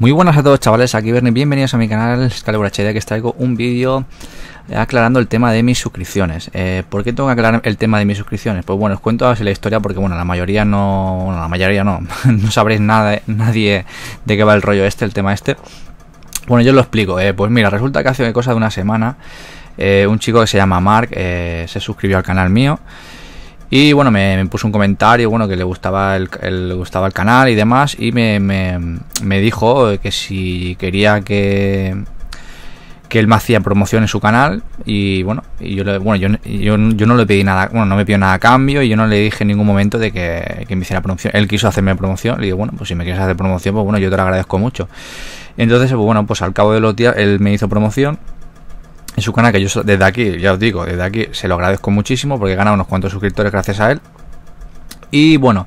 Muy buenas a todos, chavales, aquí Bernie, bienvenidos a mi canal Excalibur HD, que os traigo un vídeo aclarando el tema de mis suscripciones. ¿Por qué tengo que aclarar el tema de mis suscripciones? Pues bueno, os cuento así la historia porque bueno, la mayoría no, no sabréis nada, nadie de qué va el rollo este, el tema este. Bueno, yo os lo explico. Pues mira, resulta que hace cosa de una semana un chico que se llama Mark se suscribió al canal mío. Y bueno, me puso un comentario, bueno, que le gustaba el canal y demás. Y me dijo que si quería que él me hacía promoción en su canal. Y bueno, yo no le pedí nada, bueno, no me pidió nada a cambio. Y yo no le dije en ningún momento de que me hiciera promoción. Él quiso hacerme promoción. Le digo, bueno, pues si me quieres hacer promoción, pues bueno, yo te lo agradezco mucho. Entonces, pues bueno, pues al cabo de los días él me hizo promoción en su canal, que yo desde aquí, ya os digo, desde aquí se lo agradezco muchísimo porque he ganado unos cuantos suscriptores gracias a él. Y bueno,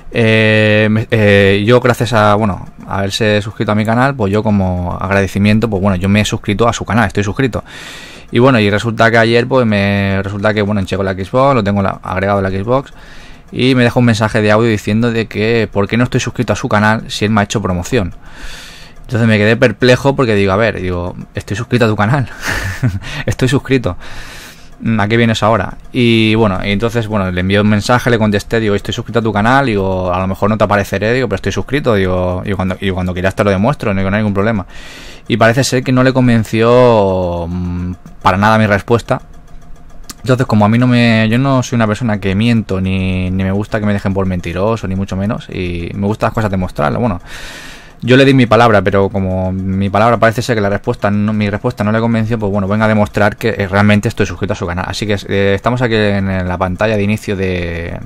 yo gracias a, bueno, haberse suscrito a mi canal, pues yo como agradecimiento, pues bueno, yo me he suscrito a su canal, estoy suscrito. Y bueno, y resulta que ayer, pues resulta que, bueno, checo la Xbox, lo tengo agregado en la Xbox, y me deja un mensaje de audio diciendo de que por qué no estoy suscrito a su canal si él me ha hecho promoción. Entonces me quedé perplejo porque digo, a ver, estoy suscrito a tu canal. Estoy suscrito. ¿A qué vienes ahora? Y bueno, y entonces, bueno, le envié un mensaje, le contesté, digo, estoy suscrito a tu canal, digo, a lo mejor no te apareceré, digo, pero estoy suscrito, digo, y cuando quieras te lo demuestro, no hay ningún problema. Y parece ser que no le convenció para nada mi respuesta. Entonces, como a mí yo no soy una persona que miento, ni me gusta que me dejen por mentiroso, ni mucho menos, y me gusta las cosas demostrarlas, bueno. Yo le di mi palabra, pero como mi palabra parece ser que mi respuesta no le convenció, pues bueno, venga a demostrar que realmente estoy suscrito a su canal. Así que estamos aquí en la pantalla de inicio de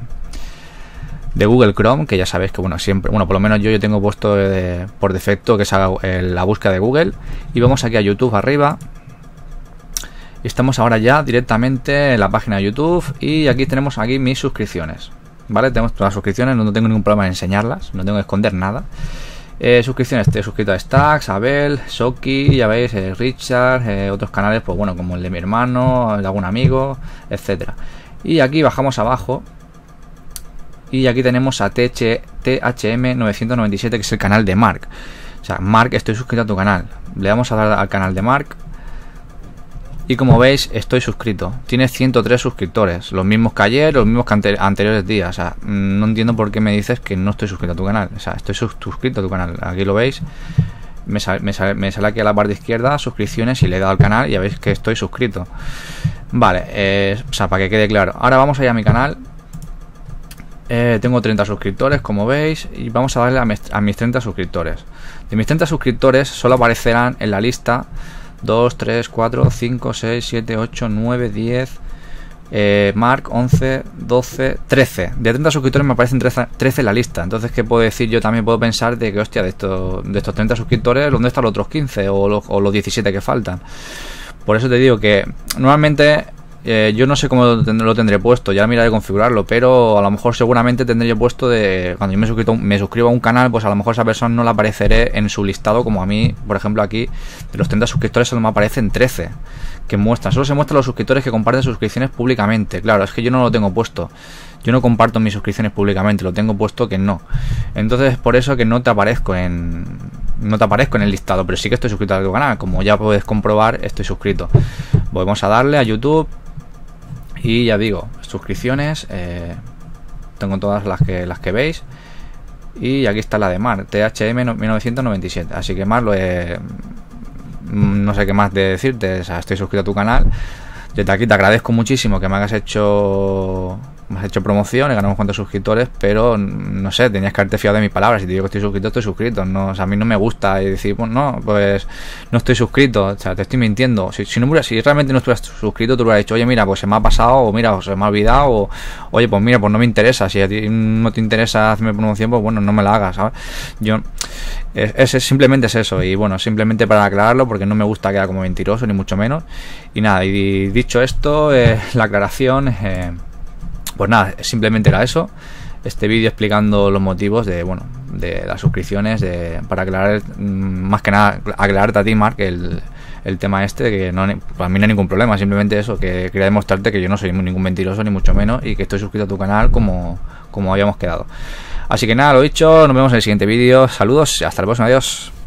Google Chrome, que ya sabéis que bueno, siempre, bueno, por lo menos yo tengo puesto por defecto que salga la búsqueda de Google. Y vamos aquí a YouTube arriba. Y estamos ahora ya directamente en la página de YouTube. Y aquí tenemos aquí mis suscripciones, ¿vale? Tenemos todas las suscripciones, no tengo ningún problema en enseñarlas, no tengo que esconder nada. Suscripciones, estoy suscrito a Stacks, Abel, Shoki, ya veis, Richard, otros canales, pues bueno, como el de mi hermano, el de algún amigo, etcétera. Y aquí bajamos abajo y aquí tenemos a THM997, que es el canal de Mark. O sea, Mark, estoy suscrito a tu canal. Le vamos a dar al canal de Mark. Y como veis, estoy suscrito. Tiene 103 suscriptores, los mismos que ayer, los mismos que anteriores días. O sea, no entiendo por qué me dices que no estoy suscrito a tu canal. O sea, estoy suscrito a tu canal. Aquí lo veis. Me sale aquí a la parte izquierda suscripciones y le he dado al canal y ya veis que estoy suscrito. Vale, o sea, para que quede claro. Ahora vamos a ir a mi canal. Tengo 30 suscriptores, como veis, y vamos a darle a mis 30 suscriptores. De mis 30 suscriptores solo aparecerán en la lista 2, 3, 4, 5, 6, 7, 8, 9, 10, Mark, 11, 12, 13. De 30 suscriptores me aparecen 13 en la lista. Entonces, ¿qué puedo decir? Yo también puedo pensar de que, hostia, de estos 30 suscriptores, ¿dónde están los otros 15 o los 17 que faltan? Por eso te digo que normalmente yo no sé cómo lo tendré puesto, ya miraré configurarlo, pero a lo mejor seguramente tendré yo puesto de cuando yo me suscribo a un canal, pues a lo mejor esa persona no la apareceré en su listado, como a mí, por ejemplo, aquí de los 30 suscriptores solo me aparecen 13 que muestran, solo se muestran los suscriptores que comparten suscripciones públicamente. Claro, es que yo no lo tengo puesto, yo no comparto mis suscripciones públicamente, lo tengo puesto que no. Entonces por eso que no te aparezco en el listado, pero sí que estoy suscrito a tu canal, como ya puedes comprobar, estoy suscrito. Vamos a darle a YouTube. Y ya digo, suscripciones, tengo todas las que veis. Y aquí está la de Mar, THM997. Así que más no sé qué más de decirte. O sea, estoy suscrito a tu canal. Desde aquí te agradezco muchísimo que me has hecho promoción, he ganado unos cuantos suscriptores, pero no sé, tenías que haberte fiado de mis palabras. Si te digo que estoy suscrito, estoy suscrito. No, o sea, a mí no me gusta decir, pues no estoy suscrito. O sea, te estoy mintiendo. Si realmente no estuvieras suscrito, tú hubieras dicho, oye, mira, pues se me ha pasado, o mira, o se me ha olvidado, o oye, pues mira, pues no me interesa. Si a ti no te interesa hacerme promoción, pues bueno, no me la hagas, ¿sabes? Simplemente es eso. Y bueno, simplemente para aclararlo, porque no me gusta quedar como mentiroso, ni mucho menos. Y nada, y dicho esto, la aclaración, pues nada, simplemente era eso. Este vídeo explicando los motivos de las suscripciones, para aclarar, más que nada, aclararte a ti, Mark, el tema este, que para mí no hay ningún problema, simplemente eso, que quería demostrarte que yo no soy ningún mentiroso, ni mucho menos, y que estoy suscrito a tu canal como habíamos quedado. Así que nada, lo dicho, nos vemos en el siguiente vídeo. Saludos y hasta el próximo, adiós.